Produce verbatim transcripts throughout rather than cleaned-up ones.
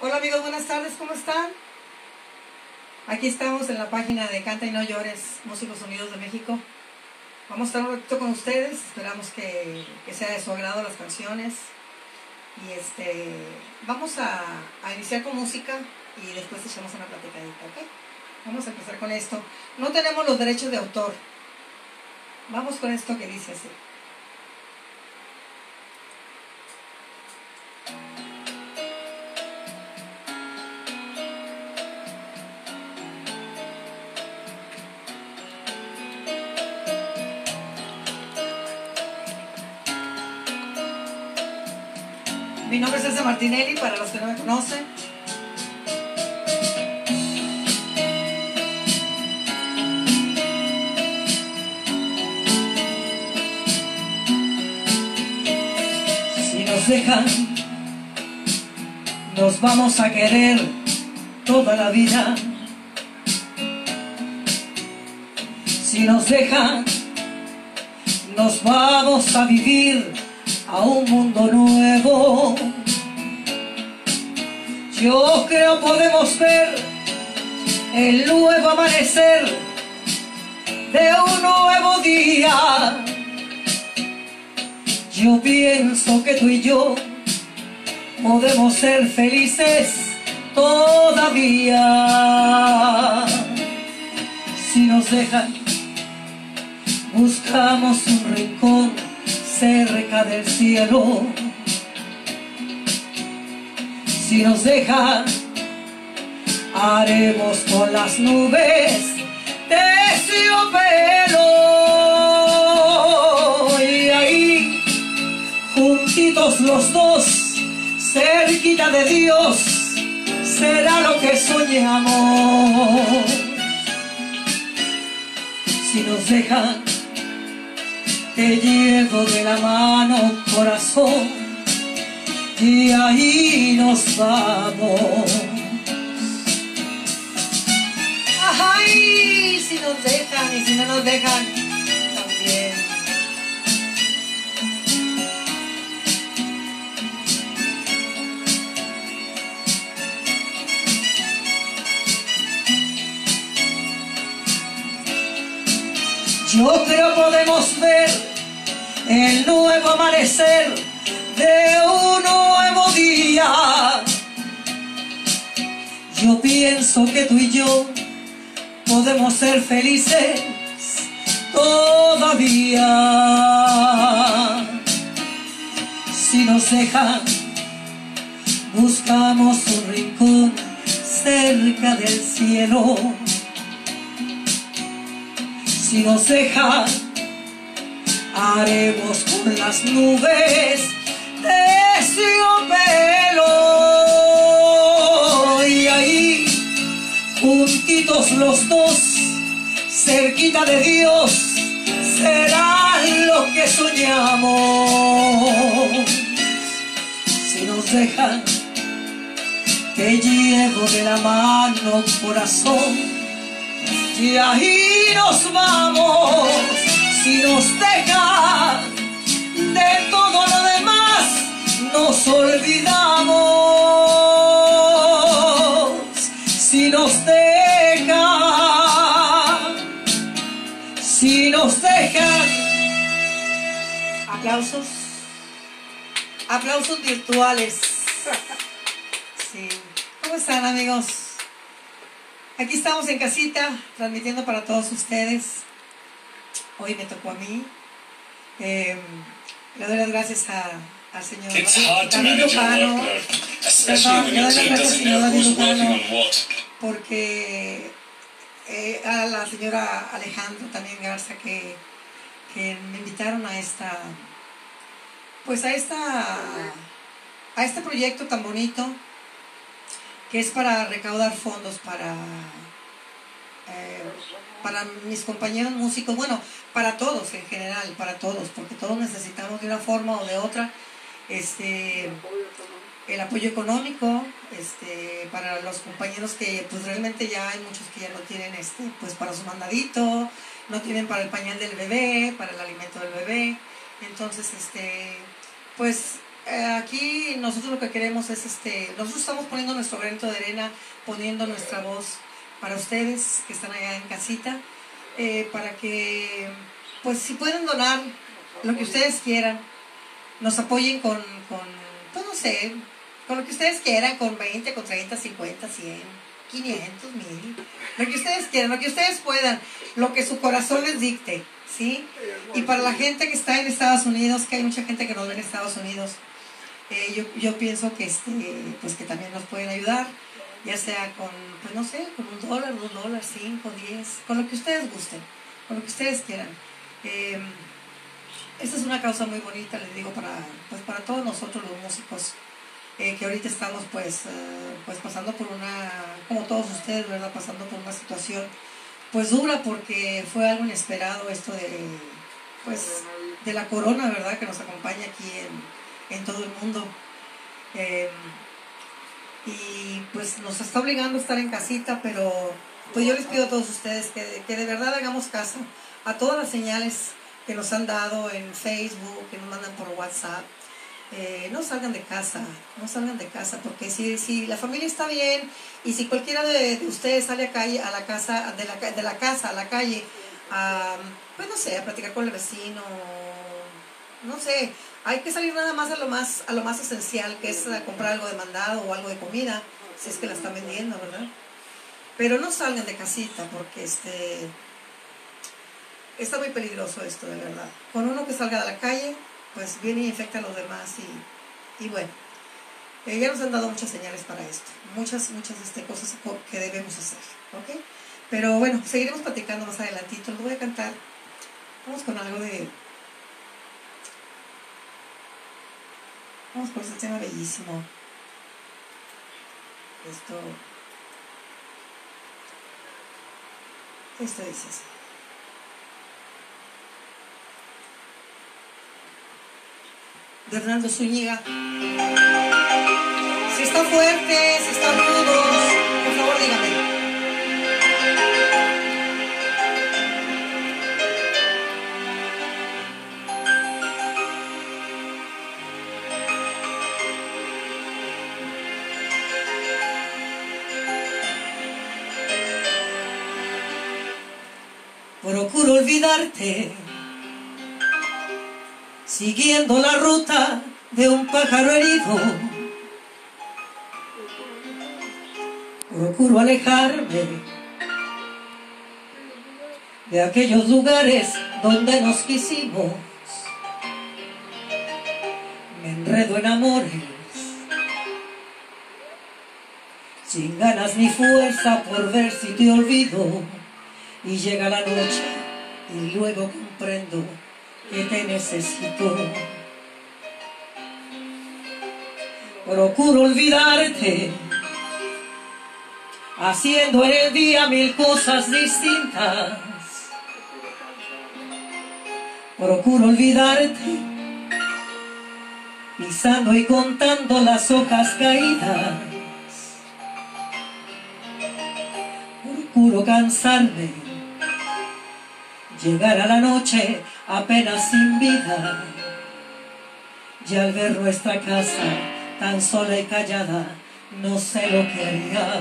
Hola amigos, buenas tardes, ¿cómo están? Aquí estamos en la página de Canta y No Llores, Músicos Unidos de México. Vamos a estar un ratito con ustedes, esperamos que, que sea de su agrado las canciones. Y este, vamos a, a iniciar con música y después echamos una platicadita, ¿ok? Vamos a empezar con esto. No tenemos los derechos de autor. Vamos con esto que dice así. Mi nombre es Elsa Martinelli, para los que no me conocen. Si nos dejan, nos vamos a querer toda la vida. Si nos dejan, nos vamos a vivir a un mundo nuevo. Yo creo podemos ver el nuevo amanecer de un nuevo día. Yo pienso que tú y yo podemos ser felices todavía. Si nos dejan, buscamos un rincón cerca del cielo. Si nos dejan, haremos con las nubes terciopelo. Y ahí, juntitos los dos, cerquita de Dios, será lo que soñamos. Si nos dejan, te llevo de la mano, corazón, y ahí nos vamos. Ay, si nos dejan y si no nos dejan, también. Yo creo podemos ver el nuevo amanecer de un nuevo día. Yo pienso que tú y yo podemos ser felices todavía. Si nos dejan, buscamos un rincón cerca del cielo. Si nos dejan, haremos con las nubes terciopelo. Y ahí, juntitos los dos, cerquita de Dios, será lo que soñamos. Si nos dejan, te llevo de la mano, corazón, y ahí nos vamos. Si nos dejan, de todo lo demás nos olvidamos. Si nos dejan, si nos dejan. Aplausos. Aplausos virtuales. Sí. ¿Cómo están, amigos? Aquí estamos en casita, transmitiendo para todos ustedes. Hoy me tocó a mí. Eh, le doy las gracias a, al señor David Lujano. Perdón, le doy las gracias al señor David Lujano porque eh, a la señora Alejandro también Garza que, que me invitaron a esta, pues a esta, a este proyecto tan bonito que es para recaudar fondos para eh, para mis compañeros músicos, bueno, para todos en general, para todos, porque todos necesitamos de una forma o de otra este, el apoyo económico, este, para los compañeros que pues realmente ya hay muchos que ya no tienen este, pues para su mandadito, no tienen para el pañal del bebé, para el alimento del bebé. Entonces, este, pues eh, aquí nosotros lo que queremos es, este, nosotros estamos poniendo nuestro granito de arena, poniendo nuestra voz para ustedes que están allá en casita, eh, para que, pues si pueden donar lo que ustedes quieran, nos apoyen con, con, pues no sé, con lo que ustedes quieran, con veinte, con treinta, cincuenta, cien, quinientos, mil, lo que ustedes quieran, lo que ustedes puedan, lo que su corazón les dicte, ¿sí? Y para la gente que está en Estados Unidos, que hay mucha gente que nos ve en Estados Unidos, eh, yo, yo pienso que, este, pues que también nos pueden ayudar, ya sea con, pues no sé, con un dólar, dos dólares, cinco, diez, con lo que ustedes gusten, con lo que ustedes quieran. Eh, esta es una causa muy bonita, les digo, para, pues para todos nosotros los músicos, eh, que ahorita estamos pues, uh, pues pasando por una, como todos ustedes, ¿verdad? Pasando por una situación pues dura, porque fue algo inesperado esto de, pues, de la corona, ¿verdad? Que nos acompaña aquí en, en todo el mundo. Eh, y pues nos está obligando a estar en casita, pero pues yo les pido a todos ustedes que, que de verdad hagamos caso a todas las señales que nos han dado en Facebook, que nos mandan por WhatsApp. Eh, no salgan de casa, no salgan de casa, porque si, si la familia está bien y si cualquiera de, de ustedes sale a, calle, a la casa, de la, de la casa a la calle, a, pues no sé, a platicar con el vecino, no sé, hay que salir nada más a lo más, a lo más esencial, que es a comprar algo de mandado o algo de comida, si es que la están vendiendo, ¿verdad? Pero no salgan de casita, porque este, está muy peligroso esto, de verdad. Con uno que salga de la calle, pues viene y infecta a los demás y, y bueno, eh, ya nos han dado muchas señales para esto, muchas, muchas este, cosas que debemos hacer, ¿ok? Pero bueno, seguiremos platicando más adelantito, les voy a cantar, vamos con algo de, vamos por este tema bellísimo, esto, esto dice así. De Hernando Zúñiga. Si está fuerte, si está rudo, por favor dígame. Procuro olvidarte, siguiendo la ruta de un pájaro herido. Procuro alejarme de aquellos lugares donde nos quisimos. Me enredo en amores, sin ganas ni fuerza por ver si te olvido. Y llega la noche y luego comprendo que te necesito. Procuro olvidarte, haciendo en el día mil cosas distintas. Procuro olvidarte, pisando y contando las hojas caídas. Procuro cansarme, llegar a la noche apenas sin vida, y al ver nuestra casa tan sola y callada, no sé lo que haría.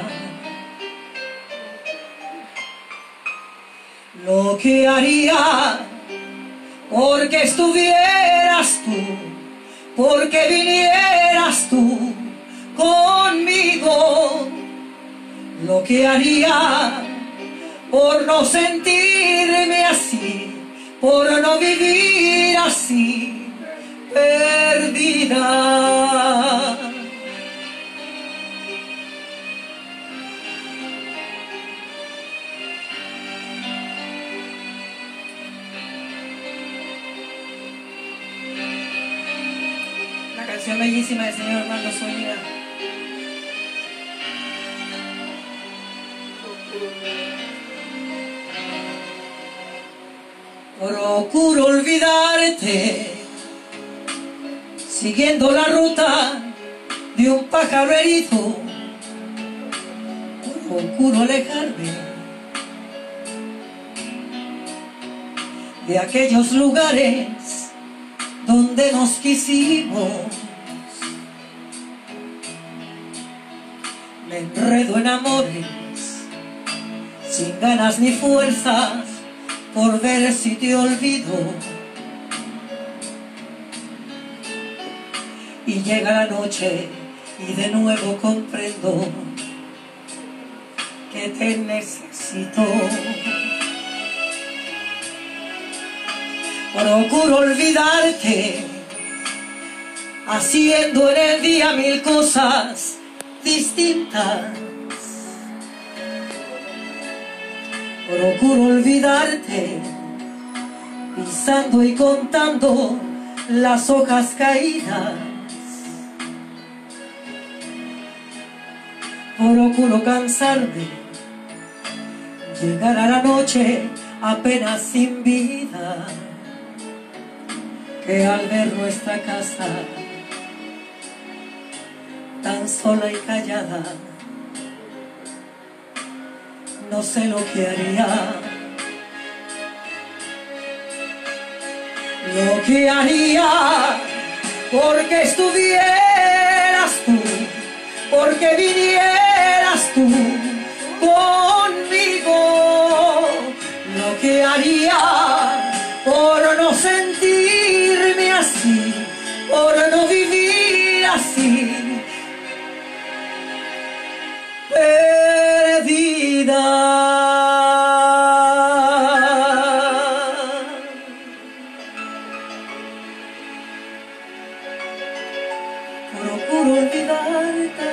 Lo que haría porque estuvieras tú, porque vinieras tú conmigo. Lo que haría por no sentirme así, por no vivir así, perdida. La canción bellísima del señor Hernando Zúñiga. Procuro olvidarte, siguiendo la ruta de un pájaro herido. Procuro alejarme de aquellos lugares donde nos quisimos. me enredo en amores, sin ganas ni fuerzas, por ver si te olvido. Y llega la noche y de nuevo comprendo que te necesito. Procuro olvidarte, haciendo en el día mil cosas distintas. Procuro olvidarte, pisando y contando las hojas caídas. Procuro cansarme, llegar a la noche apenas sin vida, que al ver nuestra casa tan sola y callada, no sé lo que haría, lo que haría porque estuvieras tú, porque vinieras tú conmigo, lo que haría por no sentirme así, por no vivir así, perdida. Procuro olvidarte.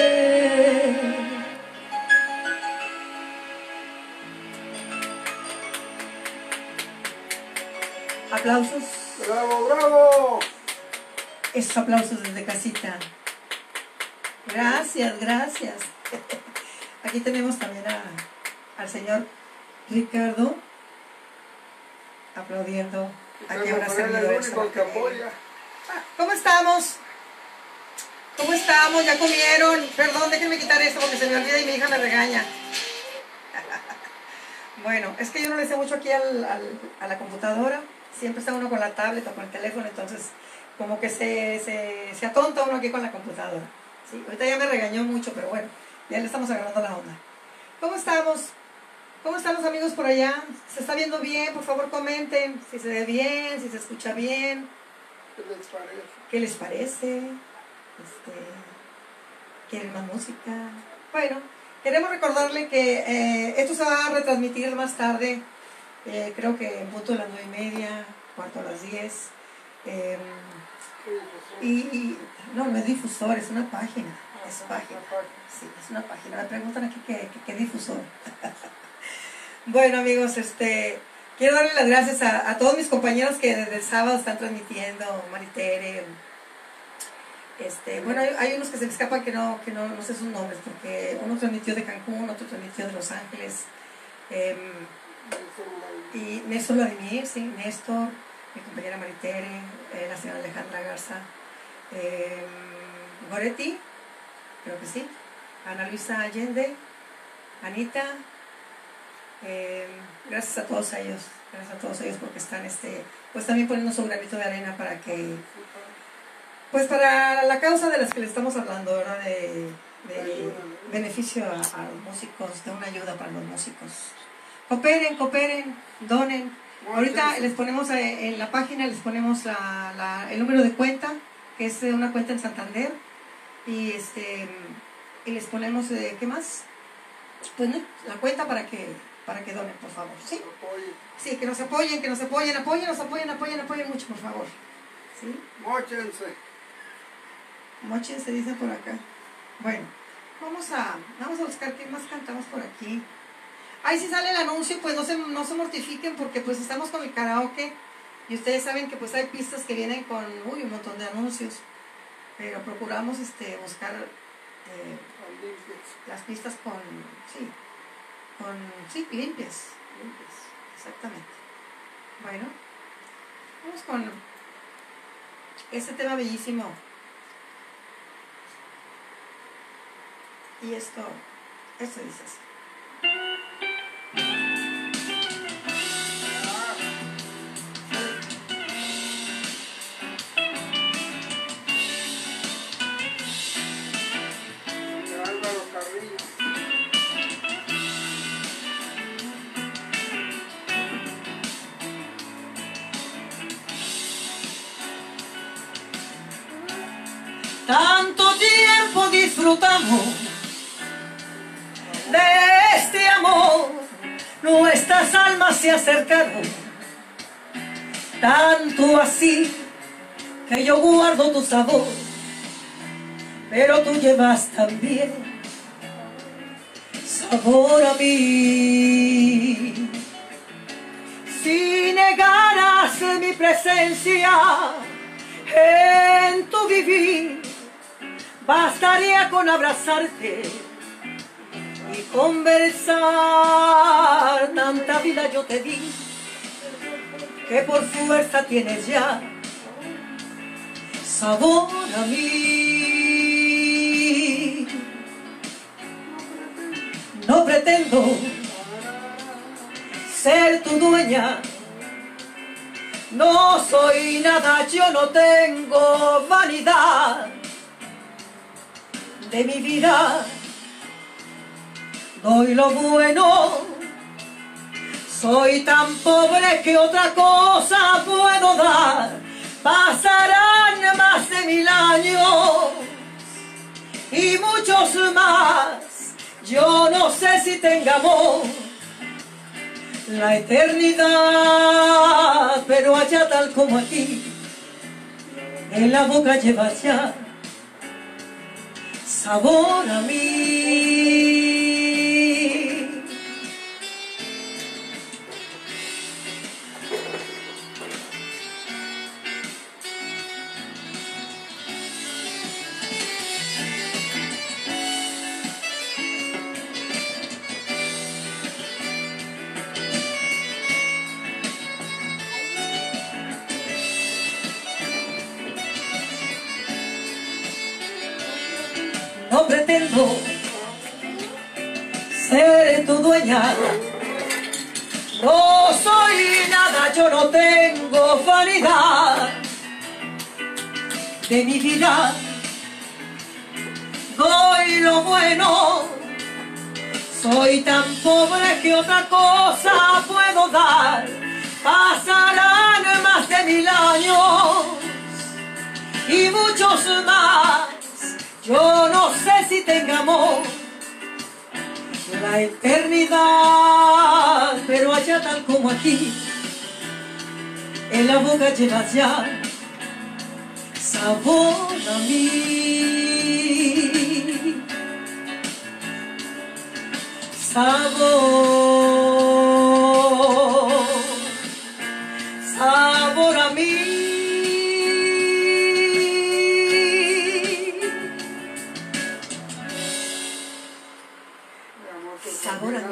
Aplausos. ¡Bravo, bravo! Esos aplausos desde casita. Gracias, gracias. Aquí tenemos también a, al señor Ricardo aplaudiendo. Aquí una El servidora. único que apoya. ¿Cómo estamos? ¿Cómo estamos? ¿Ya comieron? Perdón, déjenme quitar esto porque se me olvida y mi hija me regaña. Bueno, es que yo no le sé mucho aquí al, al, a la computadora. Siempre está uno con la tablet o con el teléfono, entonces como que se, se, se atonta uno aquí con la computadora. ¿Sí? Ahorita ya me regañó mucho, pero bueno, ya le estamos agarrando la onda. ¿Cómo estamos? ¿Cómo están los amigos por allá? ¿Se está viendo bien? Por favor comenten si se ve bien, si se escucha bien. ¿Qué les parece? ¿Qué les parece? Este, ¿quieren más música? Bueno, queremos recordarle que eh, esto se va a retransmitir más tarde, eh, creo que en punto de las nueve y media, cuarto a las diez. Eh, y, y no, no es difusor, es una página. Es página. Sí, es una página. Me preguntan aquí qué, qué, qué difusor. Bueno, amigos, este, quiero darle las gracias a, a todos mis compañeros que desde el sábado están transmitiendo, Maritere. Este, bueno, hay, hay unos que se me escapan que no, que no, no sé sus nombres, porque uno transmitió de Cancún, otro transmitió de Los Ángeles. Eh, y Néstor Vladimir, sí, Néstor, mi compañera Maritere, eh, la señora Alejandra Garza, eh, Goretti, creo que sí, Ana Luisa Allende, Anita. Eh, gracias a todos ellos, gracias a todos ellos porque están este, pues también poniendo su granito de arena para que, pues para la causa de las que les estamos hablando, ¿verdad? De, de beneficio a, a los músicos, de una ayuda para los músicos. Cooperen, cooperen, donen. Ahorita les ponemos en la página, les ponemos la, la, el número de cuenta, que es una cuenta en Santander, y este y les ponemos, ¿qué más? Pues no, la cuenta para que para que donen, por favor, ¿sí? Sí, que nos apoyen, que nos apoyen, apoyen, nos apoyen, apoyen, apoyen mucho, por favor. ¿Sí? Móchense. Móchense, dicen por acá. Bueno, vamos a, vamos a buscar qué más cantamos por aquí. Ahí si sale el anuncio, pues no se, no se mortifiquen porque pues estamos con el karaoke y ustedes saben que pues hay pistas que vienen con uy, un montón de anuncios, pero procuramos este, buscar eh, las pistas con, sí, con, sí, limpias, limpias, exactamente. Bueno, vamos con este tema bellísimo. Y esto, esto dice así. Álvaro Carrillo. Tanto tiempo disfrutamos de este amor, nuestras almas se acercaron, tanto así que yo guardo tu sabor, pero tú llevas también sabor a mí. Si negaras mi presencia en tu vivir, bastaría con abrazarte y conversar. Tanta vida yo te di que por fuerza tienes ya sabor a mí. No pretendo ser tu dueña, no soy nada, yo no tengo vanidad de mi vida. Doy lo bueno, soy tan pobre que otra cosa puedo dar. Pasarán más de mil años y muchos más, yo no sé si tengamos la eternidad, pero allá tal como aquí, en la boca llevas ya sabor a mí. No pretendo ser tu dueña, no soy nada, yo no tengo vanidad de mi vida. Doy lo bueno, soy tan pobre que otra cosa puedo dar. Pasarán más de mil años y muchos más, yo no sé si tengamos la eternidad, pero allá tal como aquí, en la boca llevas ya sabor a mí. Sabor, sabor a mí. Sabor a mí.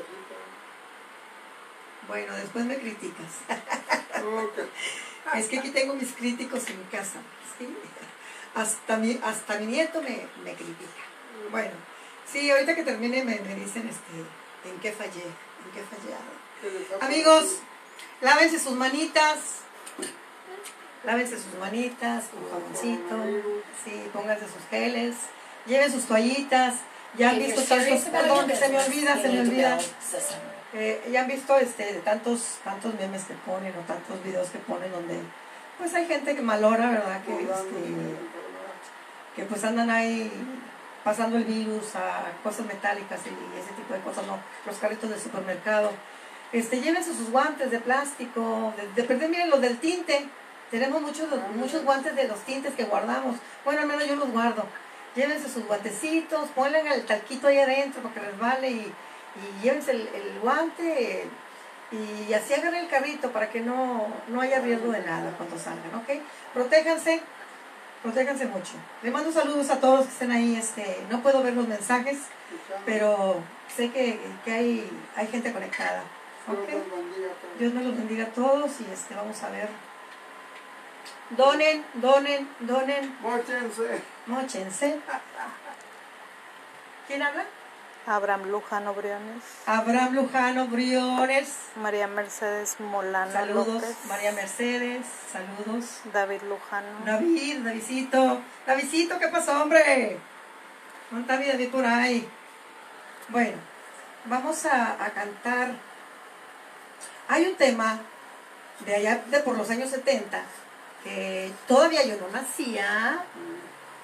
Bueno, después me criticas. Okay. Es que aquí tengo mis críticos en mi casa, ¿sí? Hasta mi, hasta mi nieto me, me critica. Bueno, sí, ahorita que termine me, me dicen este, en qué fallé, en qué he fallado. Amigos, lávense sus manitas, lávense sus manitas con jaboncito, sí, pónganse sus geles, lleven sus toallitas. Ya han visto tantos, perdón, se me olvida, se me olvida. Eh, ya han visto este, tantos, tantos memes que ponen o tantos videos que ponen donde pues hay gente que malora, ¿verdad? Que, este, que pues andan ahí pasando el virus a cosas metálicas y ese tipo de cosas, no, los carritos del supermercado. Este, llévense sus guantes de plástico, de, de perder, miren los del tinte. Tenemos muchos, muchos guantes de los tintes que guardamos. Bueno, al menos yo los guardo. Llévense sus guantecitos, ponle el talquito ahí adentro para que resbale y, y llévense el, el guante y así agarren el carrito para que no, no haya riesgo de nada cuando salgan, ¿ok? Protéjanse, protéjanse mucho. Les mando saludos a todos los que estén ahí. Este, no puedo ver los mensajes, pero sé que, que hay, hay gente conectada, ¿ok? Dios me los bendiga a todos y este, vamos a ver. Donen, donen, donen. Móchense. Móchense. ¿Quién habla? Abraham Lujano Briones. Abraham Lujano Briones. María Mercedes Molano Saludos. López. María Mercedes. Saludos. David Lujano. David, Davidcito. Davidcito, ¿qué pasó, hombre? ¿Dónde está mi David por ahí? Bueno, vamos a, a cantar. Hay un tema de allá de por los años setenta que todavía yo no nacía,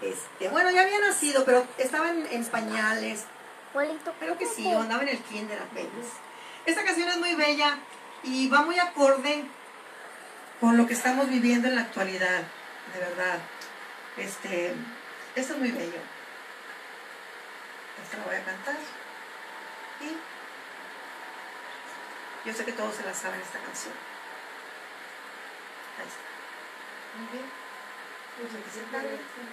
Este, bueno, ya había nacido, pero estaba en, en pañales. Abuelito, Creo que sí, o andaba en el kinder apenas. Esta canción es muy bella y va muy acorde con lo que estamos viviendo en la actualidad, de verdad. Este, esto es muy bello. Esta la voy a cantar. Y yo sé que todos se la saben esta canción. Ahí está. Muy bien. Pues aquí se está.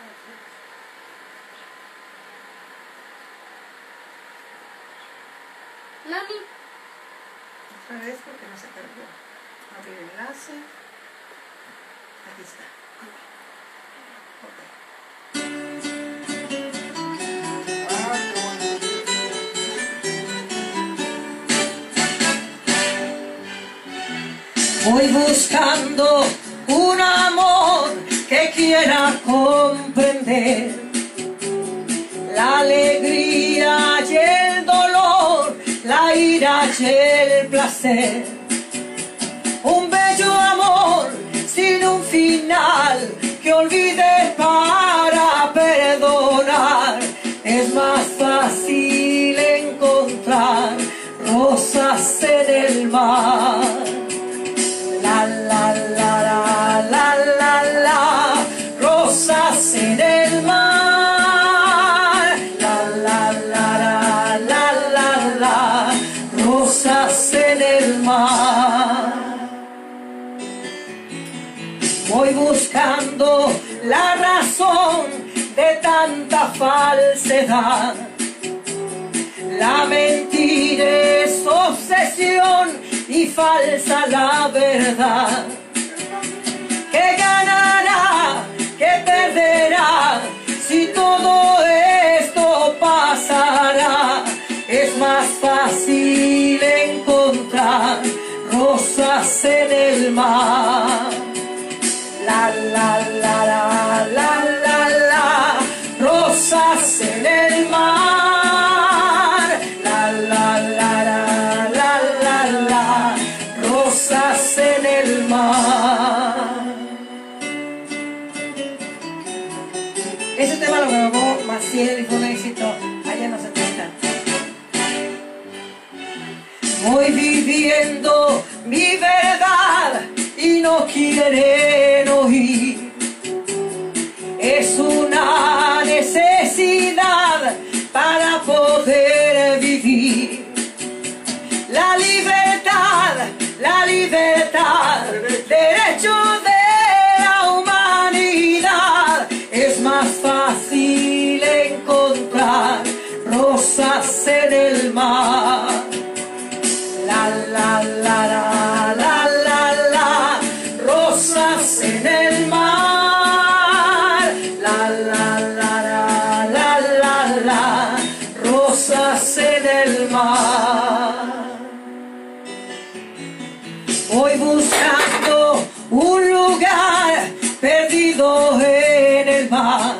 mami, Otra vez porque no se cargó. Abrir enlace. Aquí está. Ok. Ah, qué bueno. Voy buscando un amor que quiera comprender la alegría y el dolor, la ira y el placer. Un bello amor sin un final que olvide para perdonar. Es más fácil encontrar rosas en el mar. La la la la la la la, rosas en el mar. La la la la la la la, rosas en el mar. Voy buscando la razón de tanta falsedad. La mentira es obsesión y falsa la verdad. ¿Qué ganará? ¿Qué perderá? Si todo esto pasará, es más fácil encontrar rosas en el mar. La la la la la la la, rosas en el mar. La la la la la la la, rosas en el mar. Ese tema lo grabó Maciel y fue un éxito allá en los setenta. Voy viviendo mi verdad y no quieren oír. Es una necesidad para poder vivir. La libertad, la libertad, derecho de la humanidad. Es más fácil encontrar rosas en el mar. La la la la la la la, rosas en el mar. La la la la la la la, rosas en el mar. Voy buscando un lugar perdido en el mar,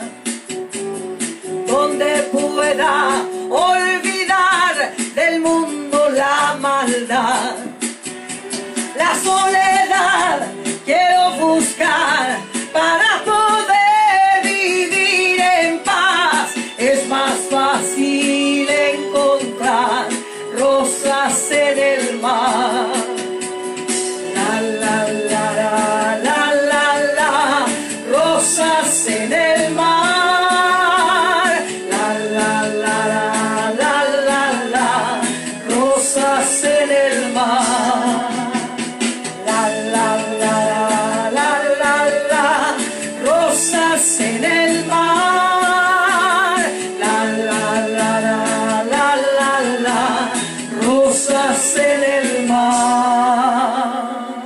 donde pueda olvidar del mundo la maldad. La soledad quiero buscar para poder vivir en paz. Es más fácil encontrar rosas en el mar. La la la la la la la, rosas en el mar. La la la la la la la, rosas en el mar. La la la la la la la, rosas en el mar. La la la la la la la, rosas en el mar.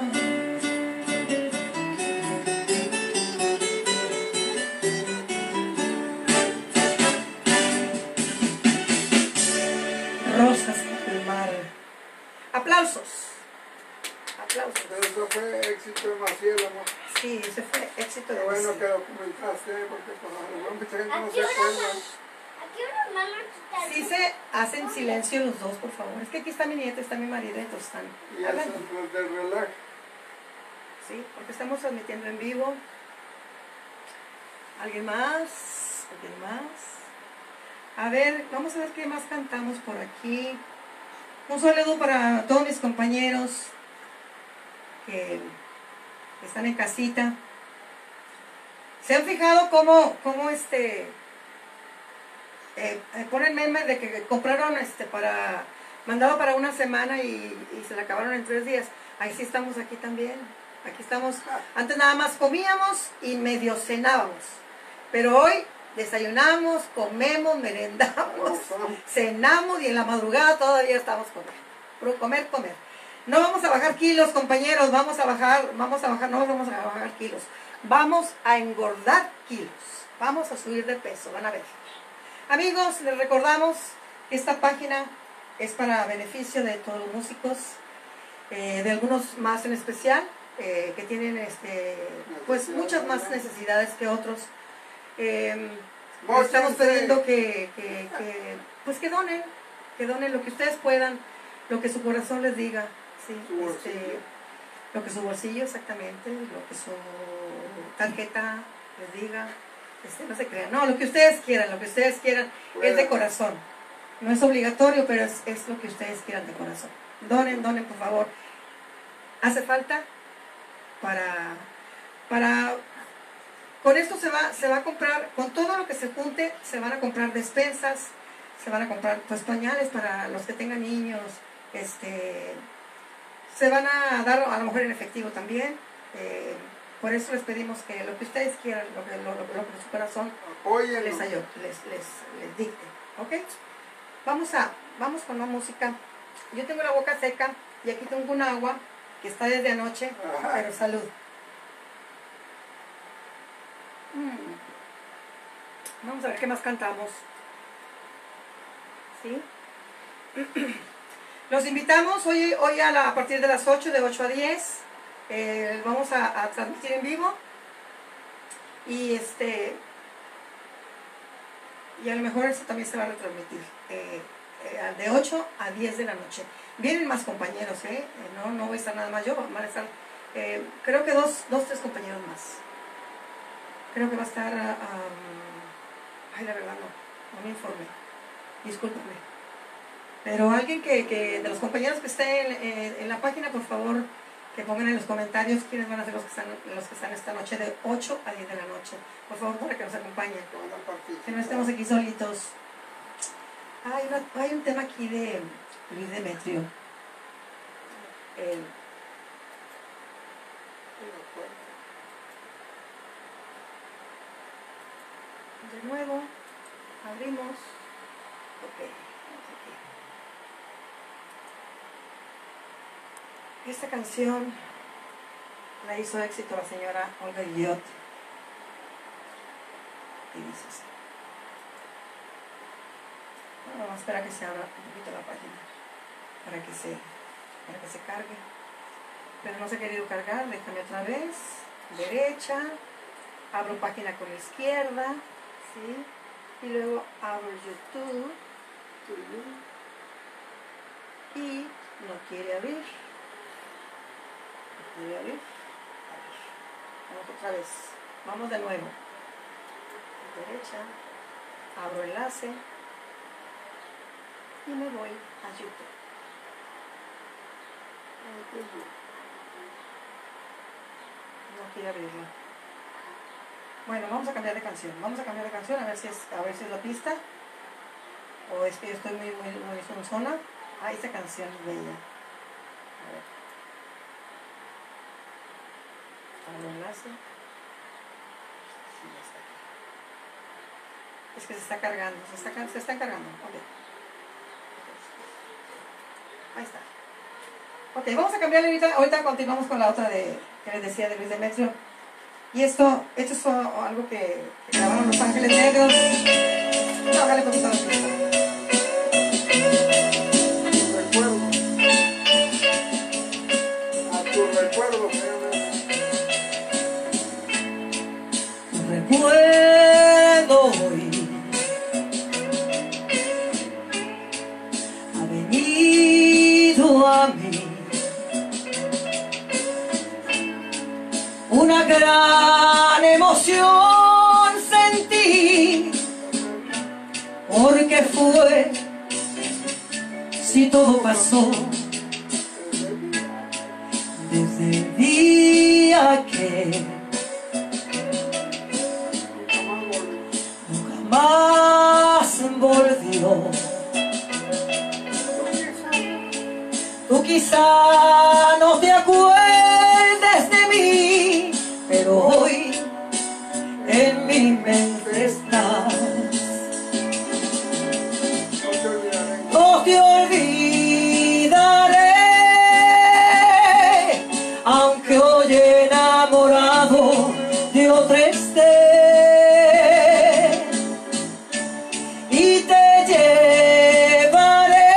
Rosas en el mar. Aplausos. Aplausos. Pero eso fue éxito de Maciel, amor. Sí, ese fue éxito Qué de bueno Maciel. que documentaste, porque pues, a lo mejor mucha gente no ¿A se qué hora acuerda. van- a qué hora van a quitar? Sí se hacen silencio los dos, por favor. Es que aquí está mi nieta, está mi marido, entonces están Y eso hablando. es del relax. Sí, porque estamos transmitiendo en vivo. ¿Alguien más? ¿Alguien más? A ver, vamos a ver qué más cantamos por aquí. Un saludo para todos mis compañeros que están en casita. ¿Se han fijado cómo, cómo este, eh, eh, ponen memes de que compraron este para, mandado para una semana y, y se la acabaron en tres días? Ahí sí estamos aquí también. Aquí estamos. Antes nada más comíamos y medio cenábamos. Pero hoy desayunamos, comemos, merendamos, cenamos y en la madrugada todavía estamos comiendo. Comer, comer. No vamos a bajar kilos, compañeros. Vamos a bajar, vamos a bajar, no vamos a bajar kilos. Vamos a engordar kilos. Vamos a subir de peso, van a ver. Amigos, les recordamos que esta página es para beneficio de todos los músicos, eh, de algunos más en especial, eh, que tienen este, pues muchas más necesidades que otros. Eh, estamos pidiendo que, que, que, pues que donen, que donen lo que ustedes puedan, lo que su corazón les diga, ¿sí? este, lo que su bolsillo exactamente, lo que su tarjeta les diga, este, no se crean, no, lo que ustedes quieran, lo que ustedes quieran es de corazón, no es obligatorio, pero es, es lo que ustedes quieran de corazón. Donen, donen por favor, hace falta para, para con esto se va, se va a comprar, con todo lo que se junte, se van a comprar despensas, se van a comprar pues pañales para los que tengan niños, este, se van a dar a lo mejor en efectivo también. Eh, por eso les pedimos que lo que ustedes quieran, lo que, lo, lo, lo que su corazón les, ayude, les, les, les dicte. ¿Ok? Vamos, a, vamos con la música. Yo tengo la boca seca y aquí tengo un agua que está desde anoche, pero salud. Vamos a ver qué más cantamos. ¿Sí? Los invitamos hoy, hoy a, la, a partir de las ocho, de ocho a diez. Eh, vamos a, a transmitir en vivo. Y este y a lo mejor eso también se va a retransmitir. Eh, eh, de ocho a diez de la noche. Vienen más compañeros, ¿eh? eh no, no voy a estar nada más yo, van a estar, eh, creo que dos, dos, tres compañeros más. Creo que va a estar, um, ay, la verdad no, no me informé, discúlpame. Pero alguien que, que de los compañeros que estén en, en, en la página, por favor, que pongan en los comentarios quiénes van a ser los que están, los que están esta noche de ocho a diez de la noche. Por favor, para que nos acompañen, que no estemos aquí solitos. Hay, una, hay un tema aquí de Luis Demetrio. Eh, de nuevo, abrimos. Ok, vamos aquí. Esta canción la hizo éxito la señora Olga Guillot. Y dice así. Bueno, vamos a esperar a que se abra un poquito la página para que se, para que se cargue. Pero no se ha querido cargar, déjame otra vez. Derecha. Abro página con la izquierda. ¿Sí? Y luego abro YouTube. Y no quiere abrir. No quiere abrir. A ver. Vamos otra vez. Vamos de nuevo. Derecha. Abro enlace. Y me voy a YouTube. No quiere abrirla. Bueno, vamos a cambiar de canción. Vamos a cambiar de canción a ver si es, a ver si es la pista. O es que yo estoy muy, muy, muy sonzona. Ah, esta canción es bella. A ver. Abro enlace. Sí, ya está aquí. Es que se está cargando. Se está, se está cargando. Ok. Ahí está. Ok, vamos a cambiarle ahorita. Ahorita continuamos con la otra de, que les decía de Luis Demetrio. Y esto, esto es algo que, que grabaron Los Ángeles Negros. No, dale poquito a la pista. Recuerdo. A tu recuerdo, Recuerdo hoy ha venido a mí una gran emoción, sentí qué fue, si todo pasó desde el día que nunca más volvió. Tú quizá no te acuerdes de mí, pero hoy en mi mente estás. No te olvidaré, aunque hoy enamorado de otra esté, y te llevaré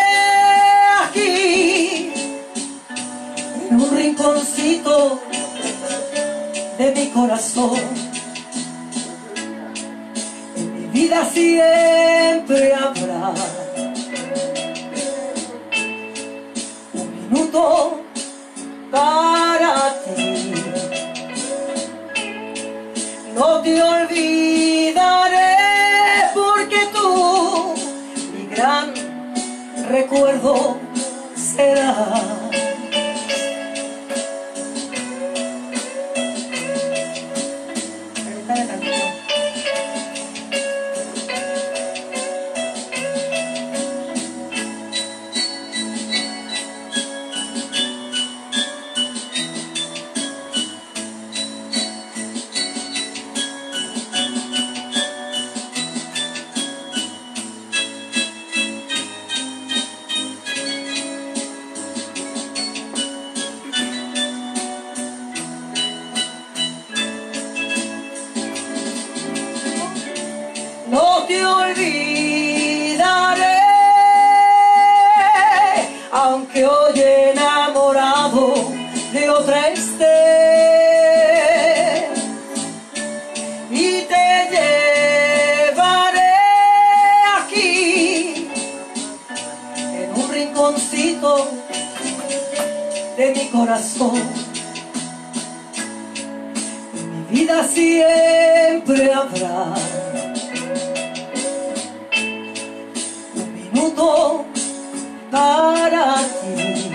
aquí en un rinconcito de mi corazón. En mi vida siempre habrá un minuto para ti. No te olvidaré porque tú mi gran recuerdo serás. No te olvidaré, aunque hoy enamorado de otra esté, y te llevaré aquí en un rinconcito de mi corazón. En mi vida siempre habrá para ti.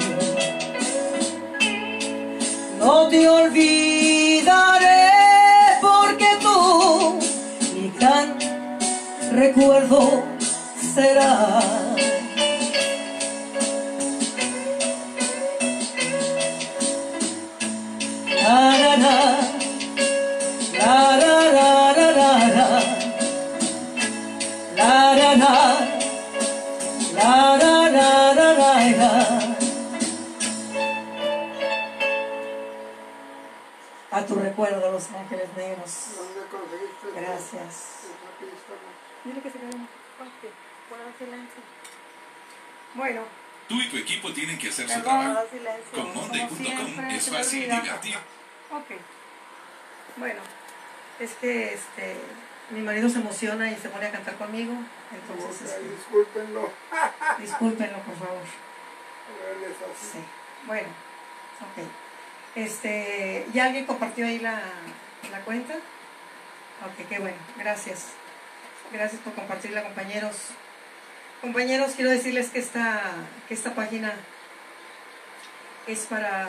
No te olvidaré porque tú mi gran recuerdo serás. La, la, la, la, la, la, la, la, la, la, la. La, la, la, la, la, la. A tu recuerdo, Los Ángeles Negros. ¿Dónde conseguiste? Gracias. esa pista? Dile que se quede. Ok, guarda silencio. Bueno, Tú y tu equipo tienen que hacer su Perdón. trabajo. Guarda silencio. Con monday punto com siempre, es se me fácil y olvida. divertido. ok. Bueno, es que este, mi marido se emociona y se pone a cantar conmigo. Entonces, Ay, este, discúlpenlo. discúlpenlo, por favor. Él es así. Sí, bueno, ok. Este, ¿ya alguien compartió ahí la, la cuenta? Ok, qué bueno, gracias. Gracias por compartirla, compañeros. Compañeros, quiero decirles que esta, que esta página es para,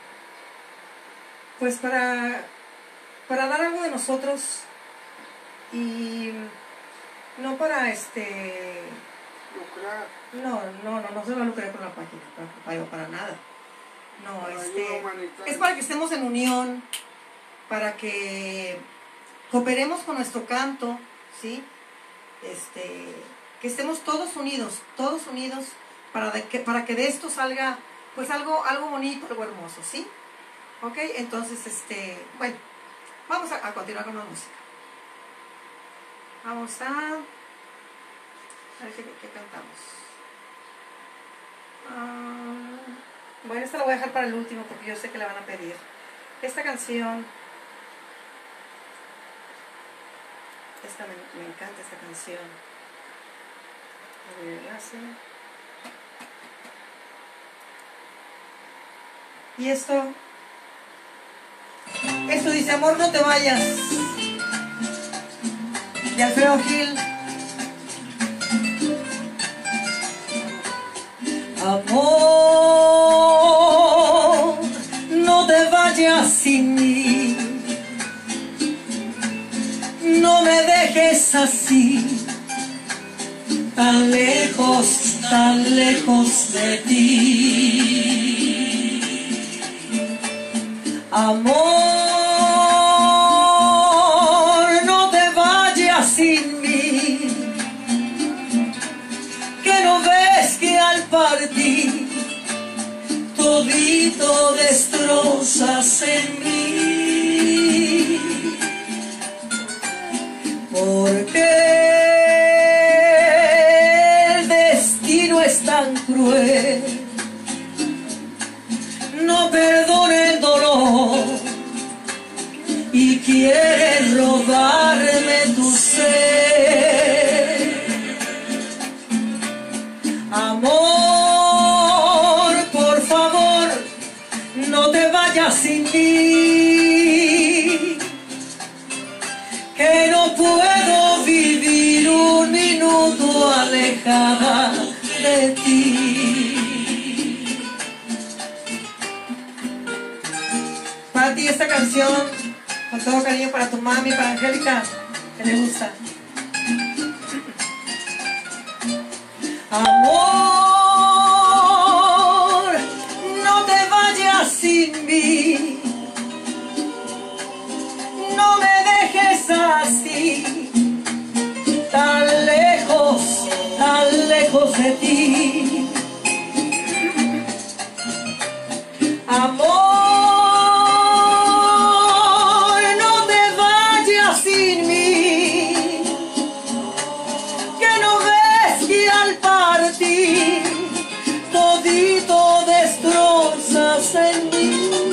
pues para, para dar algo de nosotros y no para este... Lucrar. No, no, no, no se va a lucrar con la página, para, para, para nada. No, Para este, ayuda humanitaria. es para que estemos en unión, para que cooperemos con nuestro canto, ¿sí? Este, que estemos todos unidos, todos unidos, para, de que, para que de esto salga, pues algo, algo bonito, algo hermoso, ¿sí? Ok, entonces, este, bueno, vamos a, a continuar con la música. Vamos a... A ver qué, qué cantamos. Ah, bueno, esta la voy a dejar para el último porque yo sé que la van a pedir. Esta canción, esta me, me encanta esta canción. A ver, el enlace. Y esto, esto dice: amor, no te vayas. De Alfredo Gil. dejes así, tan lejos, tan lejos de ti. Amor, no te vayas sin mí, que no ves que al partir todito destrozas en mí. Porque el destino es tan cruel, no perdona el dolor y quiere robarme tu ser. Amor, por favor, no te vayas sin mí, que no puedo vivir un minuto alejada de ti. Para ti esta canción, con todo cariño para tu mami, para Angélica, que le gusta. Amor, no te vayas sin mí, no me dejes así, tan lejos, tan lejos de ti. Amor, no te vayas sin mí, que no ves que al partir todito destrozas en mí.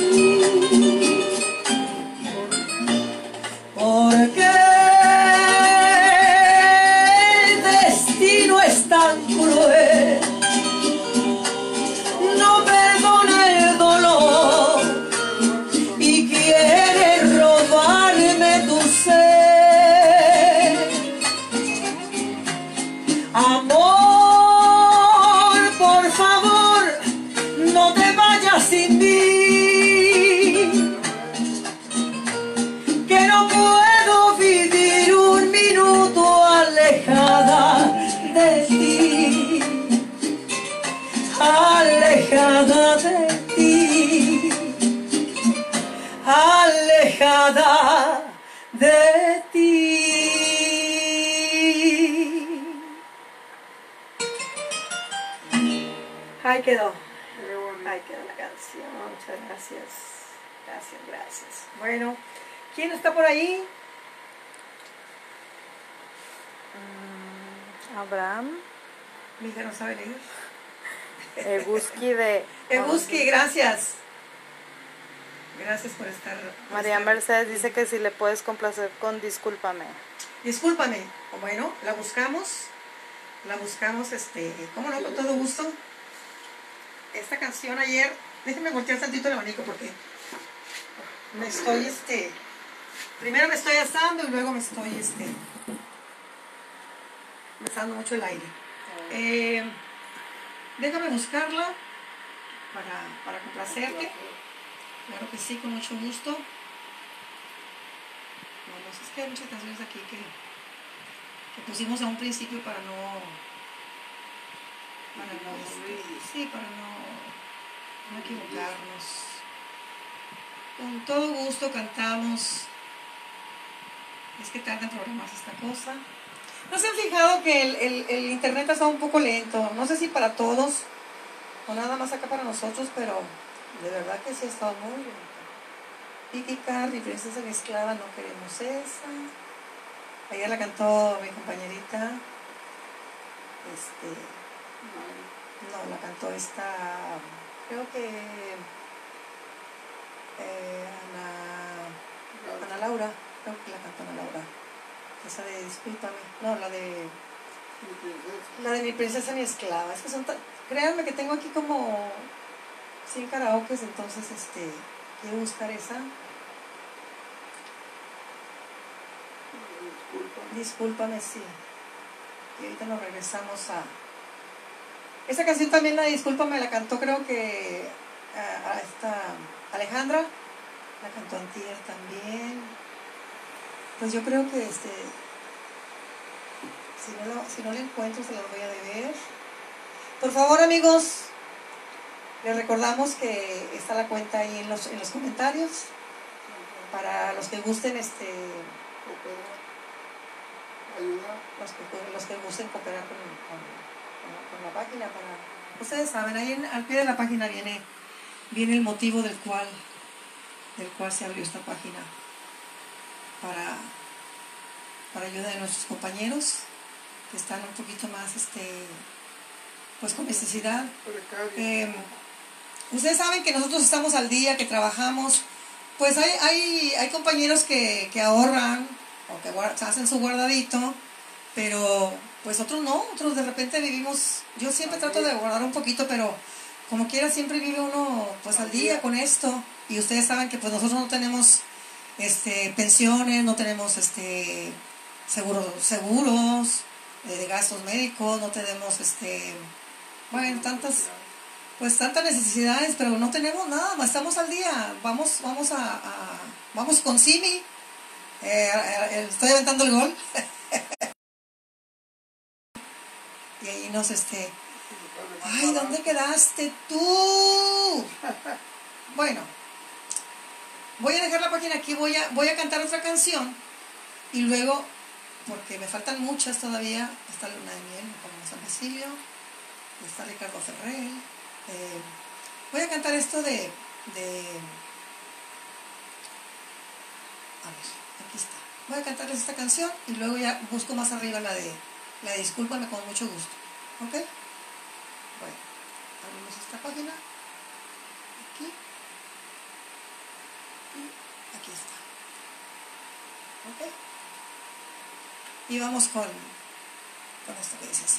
Porque el destino es tan cruel, no perdona el dolor y quiere robarme tu ser. Amor, por favor, no te vayas sin mí, que no puedo vivir un minuto alejada de ti, alejada de ti, alejada de ti. Ahí quedó, ahí quedó la canción. Muchas gracias, gracias, gracias. Bueno, ¿quién está por ahí? Mm, Abraham. Mi hija no sabe leer. Eguski de... Eguski, gracias. Gracias por estar. por María estar. Mercedes dice que si le puedes complacer con Discúlpame. Discúlpame. Bueno, la buscamos. La buscamos, este, cómo no, con todo gusto. Esta canción ayer, déjenme voltear tantito el abanico porque me estoy, este, primero me estoy asando y luego me estoy, este, me está dando mucho el aire. Eh, déjame buscarla para, para complacerte. Claro que sí, con mucho gusto. Vamos, es que hay muchas canciones aquí que, que pusimos a un principio para no, para no, este, sí, para no, no equivocarnos. Con todo gusto cantamos. Es que tarda en programarse esta cosa. ¿No se han fijado que el, el, el internet está un poco lento? No sé si para todos o nada más acá para nosotros, pero de verdad que sí ha estado muy lento. Vicky Carr y Princesa Mezclada, no queremos esa. Ayer la cantó mi compañerita. Este, no, la cantó esta, creo que eh, Ana, Ana Laura, creo que la cantó Ana Laura. Esa de Discúlpame, no, la de la de Mi Princesa Mi Esclava. Es que son tan, créanme que tengo aquí como cien karaokes, entonces este quiero buscar esa. Discúlpame. Discúlpame, sí. Y ahorita nos regresamos a esa canción. También la de Discúlpame la cantó, creo que a, a esta Alejandra, la cantó antier también. Pues yo creo que este Si no, lo, si no la encuentro, se la voy a deber. Por favor, amigos, les recordamos que está la cuenta ahí en los, en los comentarios. Para los que gusten, este, Coopera, ayuda. los que, los que gusten cooperar con, con, con- con la página. Para, ustedes saben, ahí en- al pie de la página viene, viene el motivo del cual, del cual se abrió esta página. Para, para ayuda de nuestros compañeros que están un poquito más, este, pues con necesidad. Precario. Eh, ustedes saben que nosotros estamos al día, que trabajamos. Pues hay, hay, hay compañeros que, que ahorran o que guar- hacen su guardadito, pero pues otros no, otros de repente vivimos, yo siempre trato de guardar un poquito, pero como quiera siempre vive uno pues al día con esto. Y ustedes saben que pues nosotros no tenemos este pensiones, no tenemos este seguros, seguros eh, de gastos médicos, no tenemos este bueno tantas pues tantas necesidades, pero no tenemos nada, estamos al día, vamos, vamos a, a- vamos con Simi, eh, eh, estoy aventando el gol, y ahí nos este, ay, ¿dónde quedaste tú? Bueno, voy a dejar la página aquí, voy a, voy a cantar otra canción, y luego, porque me faltan muchas todavía, está Luna de Miel, como San Basilio, está Ricardo Ferrer. Eh, voy a cantar esto de, de... A ver, aquí está. Voy a cantarles esta canción y luego ya busco más arriba la de la de Discúlpame con mucho gusto. ¿Ok? Bueno, abrimos esta página. Aquí. Y aquí está. ¿Ok? Y vamos con, con esto que dice así.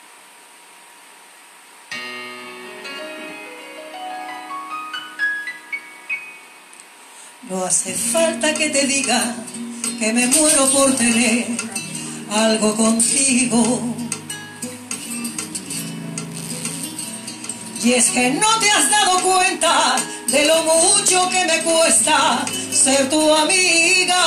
No hace falta que te diga que me muero por tener algo contigo. Y es que no te has dado cuenta de lo mucho que me cuesta ser tu amiga.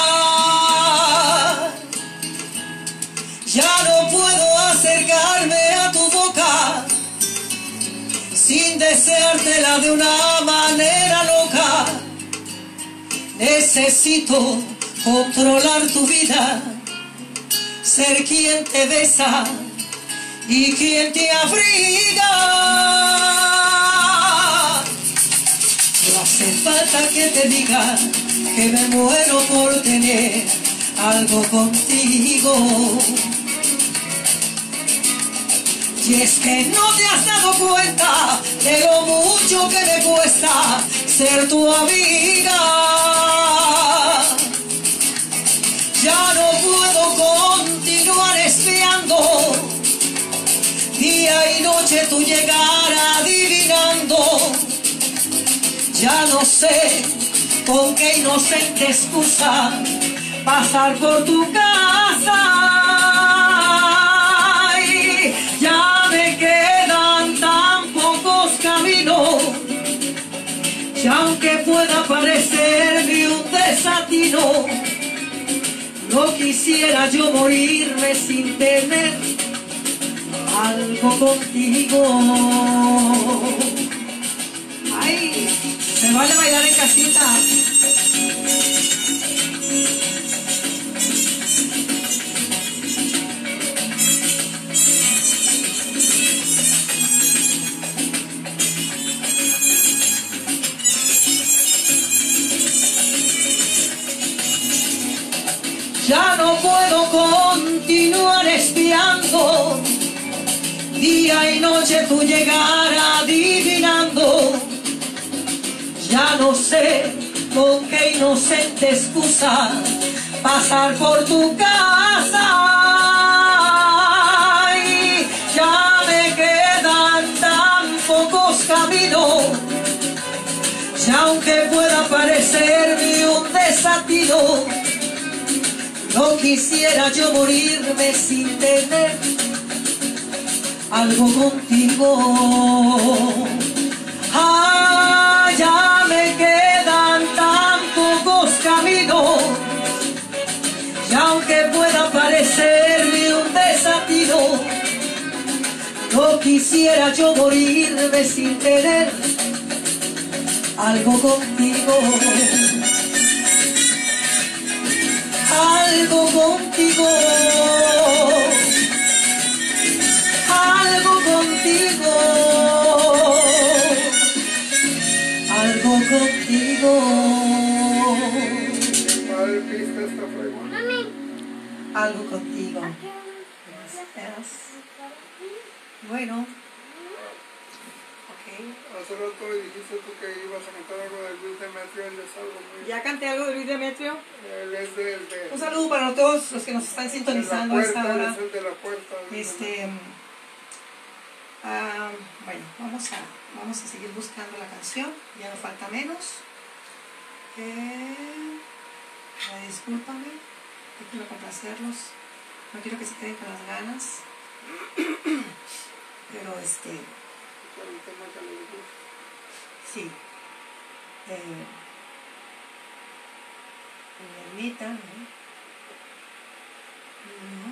Ya no puedo acercarme a tu boca sin deseártela de una manera loca. Necesito controlar tu vida, ser quien te besa y quien te abriga. No hace falta que te diga que me muero por tener algo contigo. Y es que no te has dado cuenta de lo mucho que me cuesta ser tu amiga. Ya no puedo continuar espiando día y noche tu llegar adivinando. Ya no sé con qué inocente excusa pasar por tu casa. Ay, ya me quedan tan pocos caminos y aunque pueda parecerme un desatino, no quisiera yo morirme sin tener algo contigo. Ay, se vale bailar en casita. Ya no puedo continuar espiando día y noche tu llegar adivinando. Ya no sé con qué inocente excusa pasar por tu casa. Ay, ya me quedan tan pocos caminos y aunque pueda parecerme un desatino, no quisiera yo morirme sin tener algo contigo. Ah, ya me quedan tan pocos caminos y aunque pueda parecerme un desafío, No quisiera yo morirme sin tener algo contigo, algo contigo, algo contigo, algo contigo. Padre, pista esta fregona. Mami. Algo contigo. ¿A qué hora? Gracias. Bueno. Ok. Hace rato me dijiste tú que ibas a cantar algo de Luis Demetrio, él es algo muy... Ya canté algo de Luis Demetrio. Él es de... de Un saludo para todos los que nos están sintonizando a de la esta puerta, hora. es el de la puerta. Este, ah, bueno, vamos a, vamos a seguir buscando la canción. Ya no falta menos. Eh, ay, discúlpame, yo quiero complacerlos. No quiero que se queden con las ganas. Pero este, Con el tema que le gusta. sí. Eh, mi ermita, ¿no? No.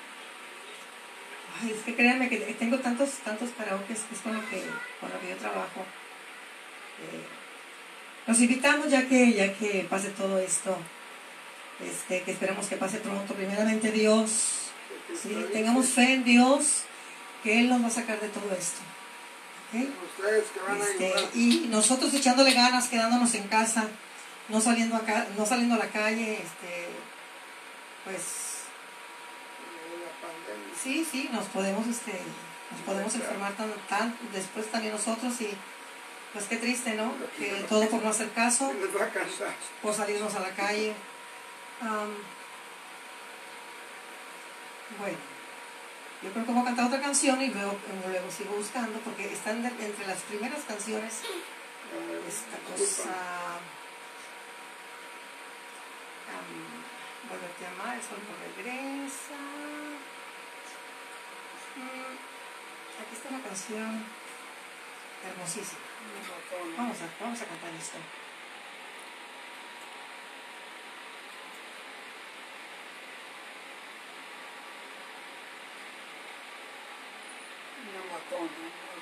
Ay, es que créanme que tengo tantos, tantos karaokes, que es con lo que, con lo que yo trabajo. Eh, los invitamos ya que, ya que pase todo esto, este, que esperemos que pase pronto. Primeramente Dios, ¿sí? Tengamos fe en Dios, que Él nos va a sacar de todo esto. ¿Okay? Ustedes que van a Este, ayudar. y nosotros echándole ganas, quedándonos en casa, no saliendo acá, no saliendo a la calle, este, pues La pandemia. sí, sí, nos podemos, este, nos podemos enfermar tan, tan, después también nosotros y pues qué triste, ¿no? Que todo por no hacer caso, Les va a cansar. por salirnos a la calle. Am, bueno, yo creo que voy a cantar otra canción y luego, luego sigo buscando porque están de- entre las primeras canciones esta cosa. Um, volverte a amar, el sol no regresa. Mm, aquí está una canción hermosísima. Vamos a, vamos a cantar esto. Una matona.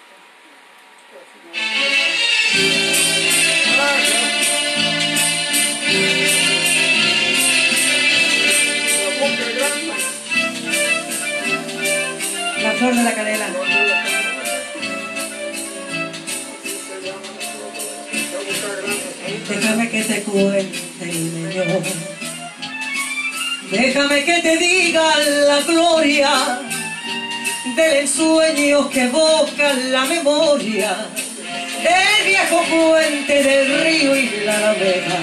La boca grande. La flor de la canela. Así se llama la boca grande. Déjame que te cuente el Señor. Déjame que te diga la gloria del ensueño que evoca la memoria, el viejo puente del río y la alameda.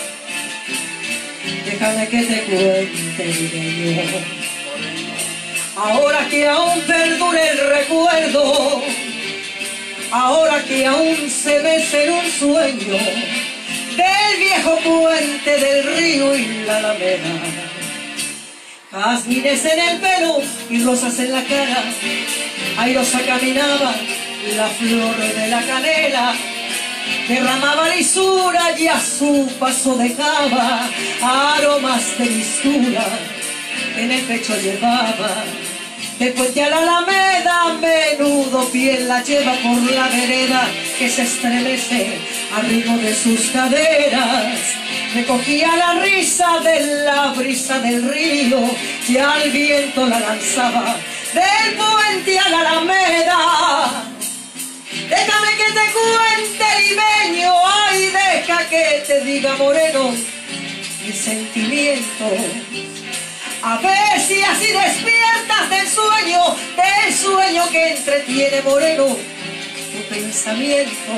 Déjame que te cuente el Señor. Ahora que aún perdura el recuerdo, ahora que aún se mece en un sueño del viejo puente del río y la alameda. Jazmines en el pelo y rosas en la cara, airosa caminaba la flor de la canela, derramaba lisura y a su paso dejaba aromas de mistura, en el pecho llevaba. Del puente a la alameda, a menudo piel la lleva por la vereda que se estremece al ritmo de sus caderas. Recogía la risa de la brisa del río y al viento la lanzaba del puente a la alameda. Déjame que te cuente, limeño, ay, deja que te diga, moreno, mi sentimiento. A ver si así despiertas del sueño, del sueño que entretiene, moreno, tu pensamiento.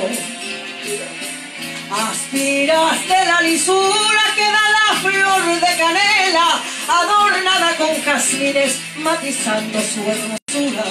Aspiras de la lisura que da la flor de canela, adornada con jazmines, matizando su hermosura.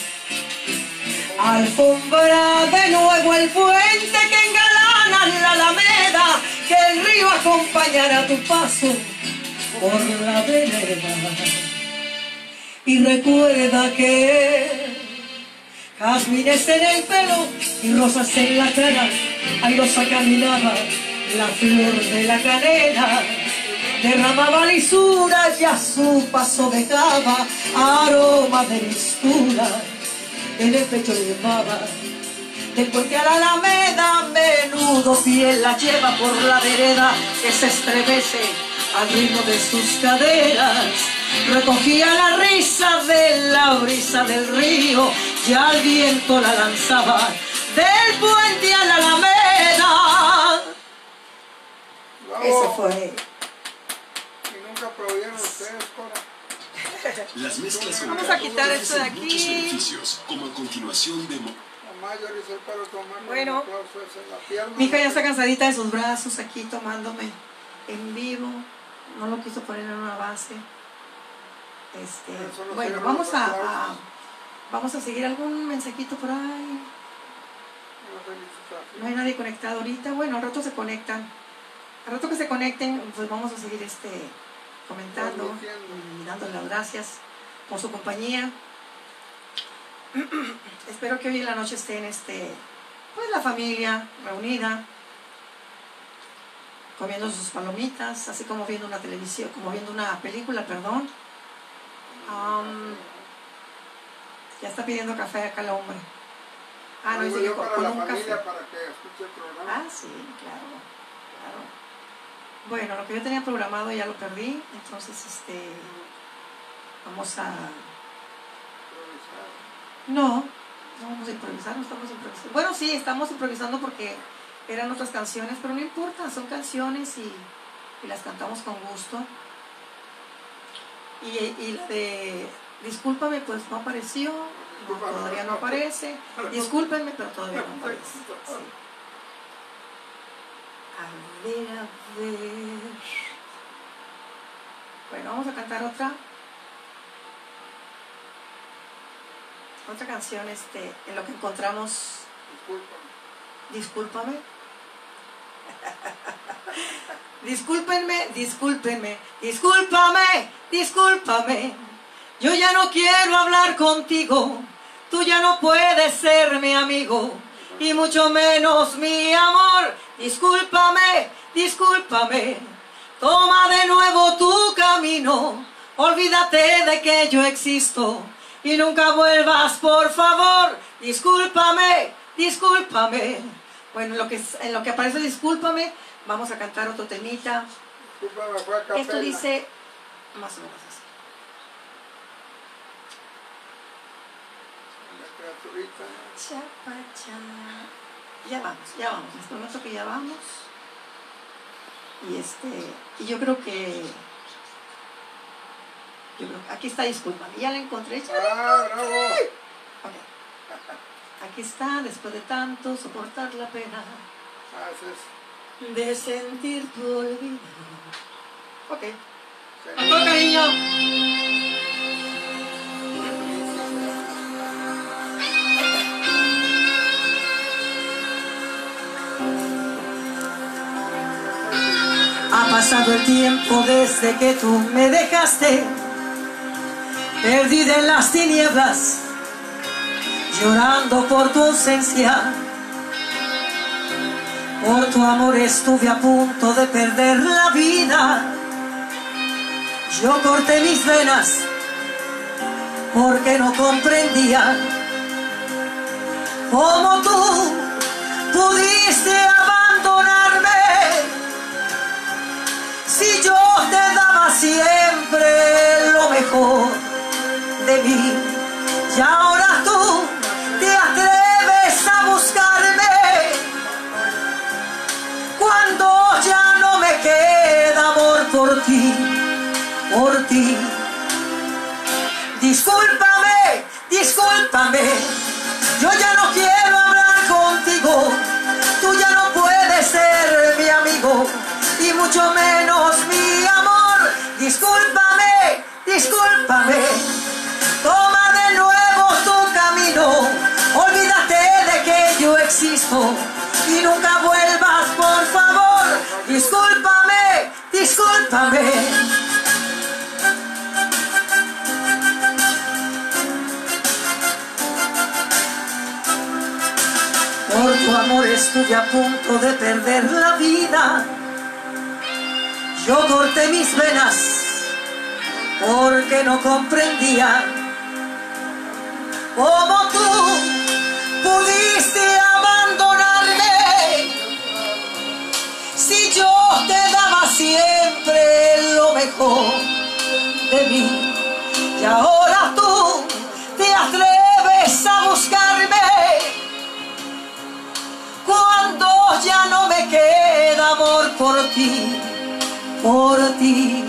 Alfombra de nuevo el puente que engalana la alameda, que el río acompañará tu paso por la vereda. Y recuerda que jazmines en el pelo y rosas en la cara, airosa caminaba la flor de la canela, derramaba lisuras y a su paso dejaba aroma de mistura. En el pecho le llevaba del puente a la alameda, menudo piel la lleva por la vereda que se estremece al ritmo de sus caderas. Recogía la risa de la brisa del río y al viento la lanzaba del puente a la alameda. Bravo. Ese fue. Y nunca aplaudieron ustedes, Cora. Las mezclas con Vamos a quitar esto de ofrecen muchos aquí. beneficios, como a continuación de... Mamá, yo le hice el paro tomando Bueno. un aplauso ese en la pierna. Mi hija ya está cansadita de sus brazos aquí tomándome en vivo. No lo quiso poner en una base. Este, Eso no bueno, sirve vamos los a, a aplausos. vamos a seguir algún mensajito por ahí. No felicitaciones. No hay nadie conectado ahorita. Bueno, al rato se conectan. Al rato que se conecten, pues vamos a seguir este comentando y dándole las gracias por su compañía. Espero que hoy en la noche estén este, pues la familia reunida, comiendo sus palomitas, así como viendo una televisión, como viendo una película, perdón. Um, ya está pidiendo café acá el hombre. Ah, no, Digo dice yo que con, para con la un familia, café. para que escuche el programa. Ah, sí, claro, claro. Bueno, lo que yo tenía programado ya lo perdí, entonces este vamos a... No, no vamos a improvisar, no estamos improvisando. Bueno, sí, estamos improvisando porque eran otras canciones, pero no importa, son canciones y, y las cantamos con gusto. Y, y la de Discúlpame, pues no apareció, no, todavía no aparece. Discúlpenme, pero todavía no aparece. Sí. A ver, a ver. Bueno, vamos a cantar otra. Otra canción, este, en lo que encontramos. Disculpa. Discúlpame. Discúlpenme, discúlpenme, discúlpame, discúlpame. Yo ya no quiero hablar contigo. Tú ya no puedes ser mi amigo y mucho menos mi amor. Discúlpame, discúlpame. Toma de nuevo tu camino. Olvídate de que yo existo y nunca vuelvas, por favor. Discúlpame, discúlpame. Bueno, en lo que, en lo que aparece discúlpame, vamos a cantar otro temita. Discúlpame, fue a capela. Esto dice más o menos así. La criaturita. Chapacha. Ya vamos, ya vamos. Les prometo que ya vamos. Y este, y yo creo que, yo creo que aquí está, discúlpame. Ya la encontré. Ya la Ah, bravo. Ok. Aquí está, después de tanto soportar la pena Ah, ese es. de sentir tu olvido. Ok. Sí. Con todo cariño. Ha pasado el tiempo desde que tú me dejaste, perdida en las tinieblas, llorando por tu ausencia. Por tu amor estuve a punto de perder la vida. Yo corté mis venas porque no comprendía cómo tú pudiste abandonarme. Si yo te daba siempre lo mejor de mí, y ahora tú te atreves a buscarme cuando ya no me queda amor por ti, por ti. Discúlpame, discúlpame, yo ya no quiero hablar contigo, tú ya no puedes ser mi amigo y mucho menos mi amor. Discúlpame, discúlpame, toma de nuevo tu camino, olvídate de que yo existo y nunca vuelvas, por favor. Discúlpame, discúlpame. Por tu amor estuve a punto de perder la vida. Yo corté mis venas porque no comprendía cómo tú pudiste abandonarme. Si yo te daba siempre lo mejor de mí, y ahora tú te atreves a buscarme cuando ya no me queda amor por ti, por ti.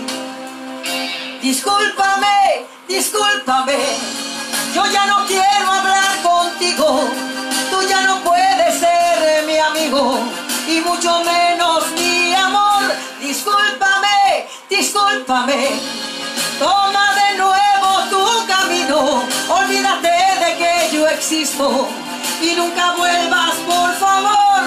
Discúlpame, discúlpame, yo ya no quiero hablar contigo, tú ya no puedes ser mi amigo y mucho menos mi amor. Discúlpame, discúlpame, toma de nuevo tu camino, olvídate de que yo existo y nunca vuelvas, por favor.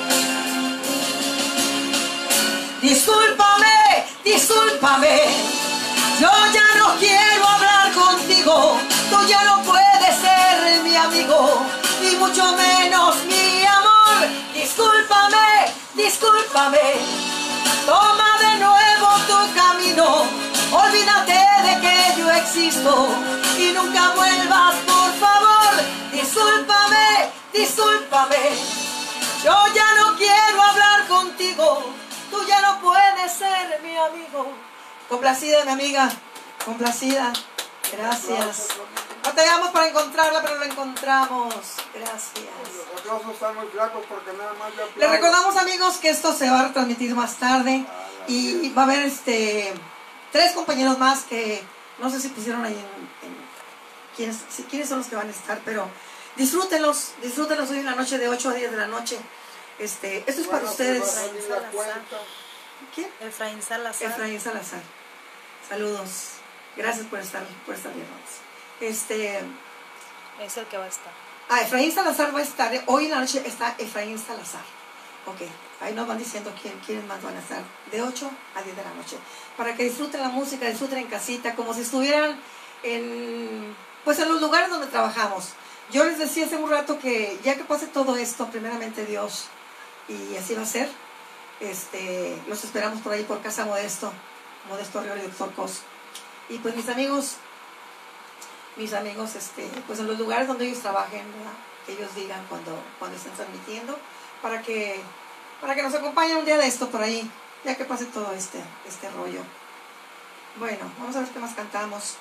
Discúlpame, discúlpame, yo ya no quiero hablar contigo, tú ya no puedes ser mi amigo y mucho menos mi amor. Discúlpame, discúlpame, toma de nuevo tu camino, olvídate de que yo existo y nunca vuelvas, por favor. Discúlpame, discúlpame, yo ya no quiero hablar contigo, tú ya no puedes ser mi amigo. Complacida, mi amiga, complacida. Gracias. Batallamos para encontrarla, pero la encontramos. Gracias. Los aplausos están muy flacos porque nada más le aplaudo. Les recordamos, amigos, que esto se va a retransmitir más tarde y va a haber este tres compañeros más que no sé si pusieron ahí en, en quiénes, si, quiénes son los que van a estar, pero disfrútenlos, disfrútenlos hoy en la noche de ocho a diez de la noche. Este, esto es para Bueno, ustedes. pues va a salir la cuenta. ¿Quién? Efraín Salazar. Efraín Salazar. Saludos. Gracias por estar, por estar bien. Este, Es el que va a estar. ah, Efraín Salazar va a estar. Hoy en la noche está Efraín Salazar. Ok, ahí nos van diciendo quién, quiénes más van a estar. De ocho a diez de la noche. Para que disfruten la música, disfruten en casita, como si estuvieran en, pues en los lugares donde trabajamos. Yo les decía hace un rato que ya que pase todo esto, primeramente Dios, y así va a ser, este, los esperamos por ahí por Casa Modesto, Modesto Río y Doctor Cos. Y pues mis amigos, mis amigos, este, pues en los lugares donde ellos trabajen, ¿verdad? Que ellos digan cuando, cuando estén transmitiendo, para que, para que nos acompañen un día de esto por ahí, ya que pase todo este, este rollo. Bueno, vamos a ver qué más cantamos.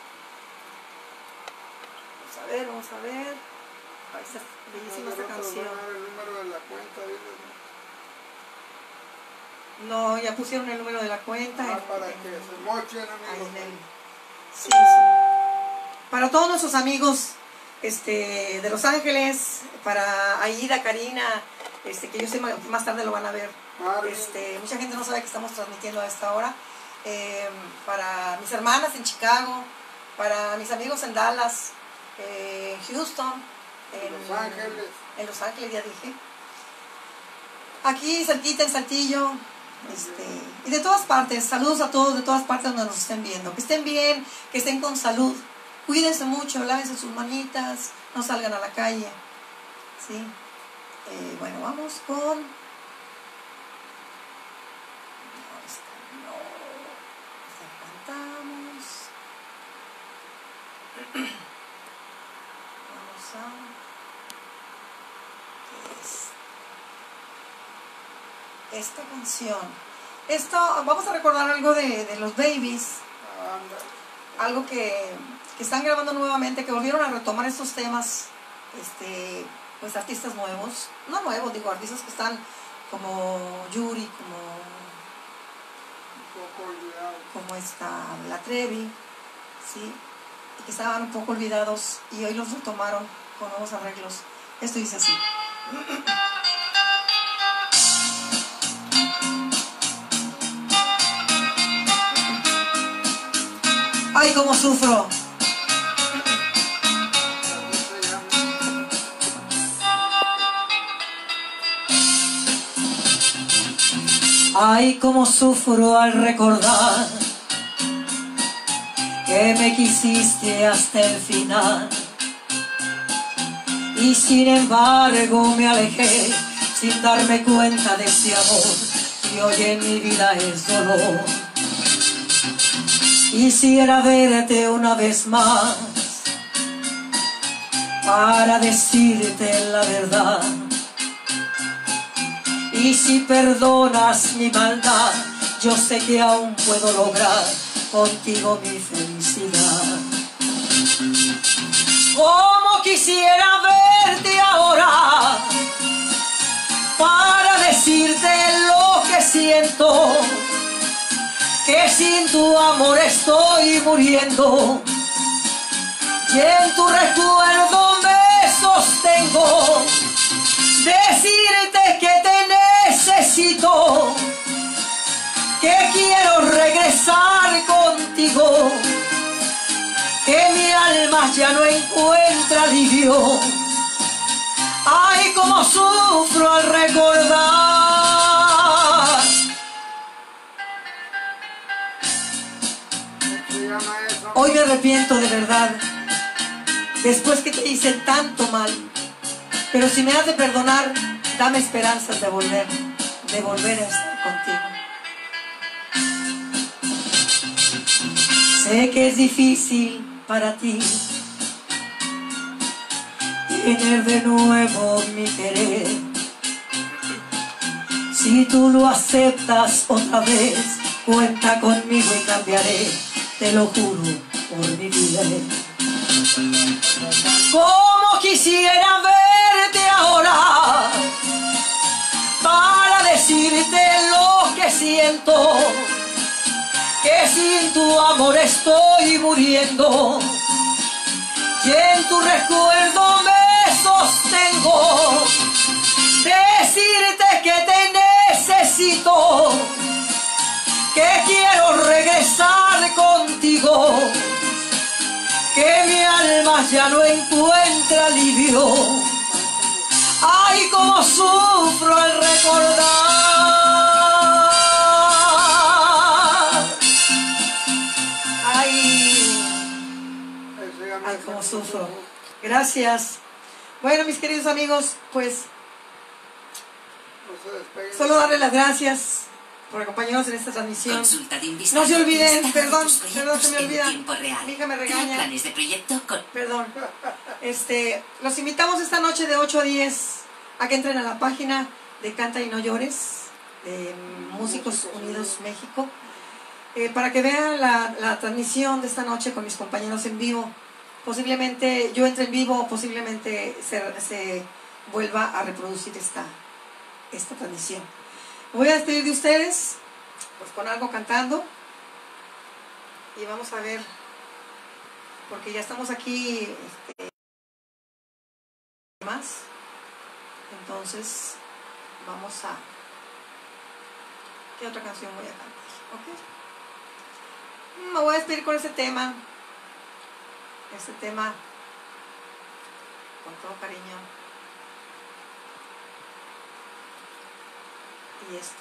Vamos a ver, vamos a ver. Ay, está bellísima esta canción. El número de la cuenta, diles, No, ya pusieron el número de la cuenta. ¿no? Ah, en- para en- que se mochen, ahí amigos. en el- sí, sí. Para todos nuestros amigos este, de Los Ángeles, para Aida, Karina, este, que yo sé más más tarde lo van a ver. Marvin. Este, mucha gente no sabe que estamos transmitiendo a esta hora. Eh, para mis hermanas en Chicago, para mis amigos en Dallas, eh, en Houston, en Los Ángeles. en Los Ángeles, ya dije. Aquí cerquita en Saltillo, este, y de todas partes. Saludos a todos de todas partes donde nos estén viendo. Que estén bien, que estén con salud. Cuídense mucho, lávense sus manitas, no salgan a la calle. ¿Sí? Eh, bueno, vamos con... No, esta no. Esta cantamos. Vamos a... ¿Qué es? Esta canción. Esto, vamos a recordar algo de, de los Babies. Anda. Algo que, que están grabando nuevamente, que volvieron a retomar estos temas, este, pues artistas nuevos, no nuevos, digo, artistas que están como Yuri, como, Un poco olvidado. como esta, La Trevi, ¿sí? Y que estaban un poco olvidados y hoy los retomaron con nuevos arreglos. Esto dice así. ¡Ay, cómo sufro! Así se llama. Ay, cómo sufro al recordar que me quisiste hasta el final. Y sin embargo me alejé sin darme cuenta de ese amor que hoy en mi vida es dolor. Quisiera verte una vez más para decirte la verdad. Y si perdonas mi maldad, yo sé que aún puedo lograr contigo mi felicidad. Como quisiera verte ahora para decirte lo que siento, que sin tu amor estoy muriendo y en tu recuerdo me sostengo. Decirte que te necesito, que quiero regresar contigo, que mi alma ya no encuentra alivio. Ay, cómo sufro al recordar. Hoy me arrepiento de verdad, después que te hice tanto mal. Pero si me has de perdonar, dame esperanzas de volver, de volver a estar contigo. Sé que es difícil para ti tener de nuevo mi querer. Si tú lo aceptas otra vez, cuenta conmigo y cambiaré, te lo juro por mi vida. Como quisiera verte ahora para decirte lo que siento, que sin tu amor estoy muriendo y en tu recuerdo me sostengo. Decirte que te necesito, que quiero regresar contigo, que mi alma ya no encuentra alivio. Ay, cómo sufro al recordar. Ay, ay, cómo sufro. Gracias. Bueno, mis queridos amigos, pues solo darle las gracias por acompañarnos en esta transmisión. No se olviden, perdón, perdón, se me olvida. Mi hija me regaña. Planes de proyecto con... Perdón. Este, los invitamos esta noche de ocho a diez a que entren a la página de Canta y No Llores, de Músicos Unidos México, eh, para que vean la, la transmisión de esta noche con mis compañeros en vivo. Posiblemente yo entre en vivo, posiblemente se, se vuelva a reproducir esta, esta transmisión. Me voy a despedir de ustedes pues con algo cantando y vamos a ver, porque ya estamos aquí este, más, entonces vamos a... ¿Qué otra canción voy a cantar? ¿Okay? Me voy a despedir con este tema, este tema con todo cariño. Y esto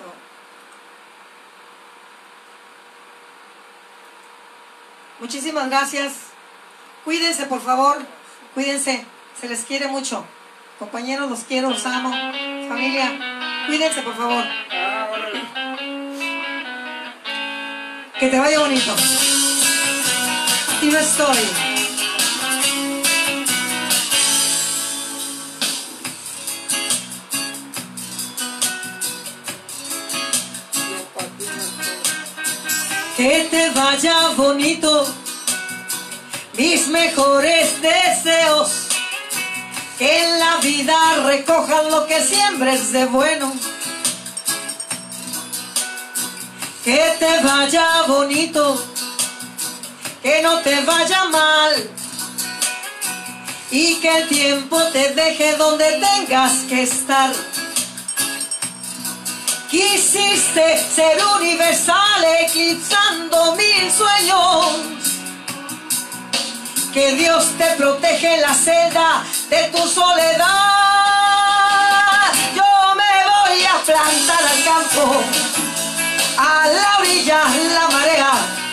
muchísimas gracias. Cuídense, por favor, cuídense, se les quiere mucho. Compañeros, los quiero, los amo. Familia, cuídense, por favor. Que te vaya bonito. A ti no estoy. Que te vaya bonito, mis mejores deseos, que en la vida recojas lo que siembres de bueno. Que te vaya bonito, que no te vaya mal, y que el tiempo te deje donde tengas que estar. Quisiste ser universal, eclipsando mil sueños. Que Dios te protege en la celda de tu soledad. Yo me voy a plantar al campo, a la orilla, la marea.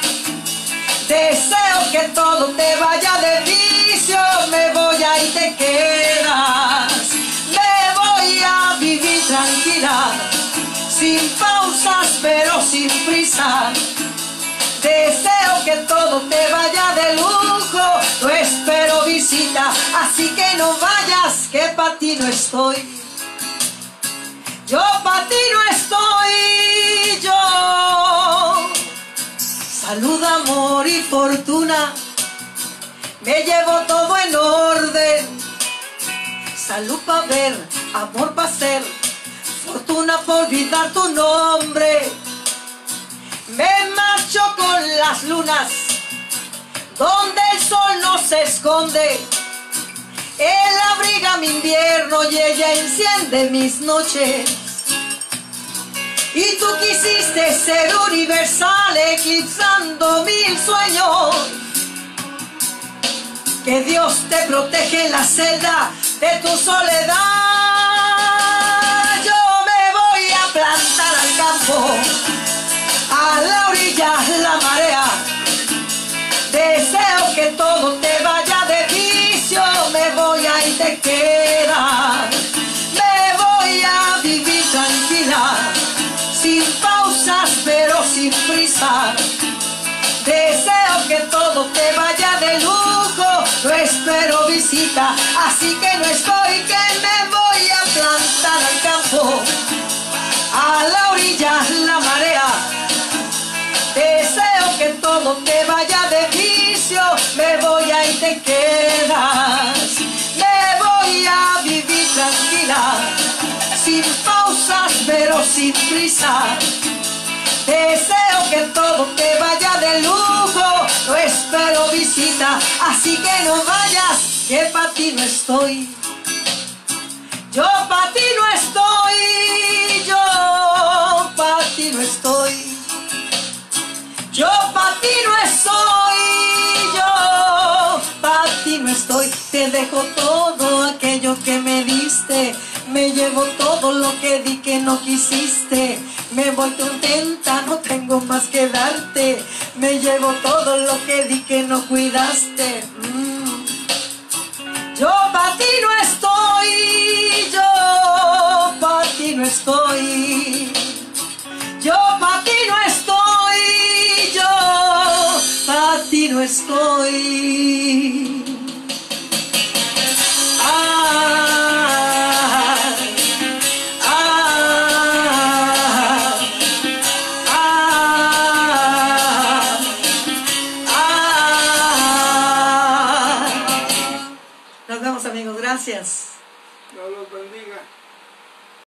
Deseo que todo te vaya de vicio. Me voy a y te quedas. Me voy a vivir tranquila, sin pausas pero sin prisa. Deseo que todo te vaya de lujo, no espero visita, así que no vayas, que pa' ti no estoy. Yo pa' ti no estoy, yo. Salud, amor y fortuna, me llevo todo en orden. Salud pa' ver, amor pa' ser, fortuna por olvidar tu nombre. Me marcho con las lunas, donde el sol no se esconde. Él abriga mi invierno y ella enciende mis noches. Y tú quisiste ser universal, eclipsando mil sueños. Que Dios te protege en la celda de tu soledad. Yo me voy a plantar al campo, a la orilla, la marea. Deseo que todo te vaya de vicio. Me voy a ir te quedar. Me voy a vivir tranquila, sin pausas pero sin prisa. Deseo que todo te vaya de lujo, no espero visita, así que no estoy, que me voy a plantar al campo, a la orilla, la marea. Deseo que todo te vaya de vicio, me voy a ir te quedas. Me voy a vivir tranquila, sin pausas pero sin prisa. Deseo que todo te vaya de lujo, no espero visita, así que no vayas, que pa' ti no estoy. Yo pa' ti no estoy, yo pa' ti no estoy. Yo pa' ti no estoy, yo pa' ti no estoy. Te dejo todo aquello que me diste, me llevo todo lo que di que no quisiste. Me voy contenta, no tengo más que darte. Me llevo todo lo que di que no cuidaste. Mm. Yo pa' ti no estoy, yo pa' ti no estoy. Yo pa' ti no estoy, yo pa' ti no estoy. Ah, ah, ah, ah. Nos vemos, amigos, gracias. Dios los bendiga.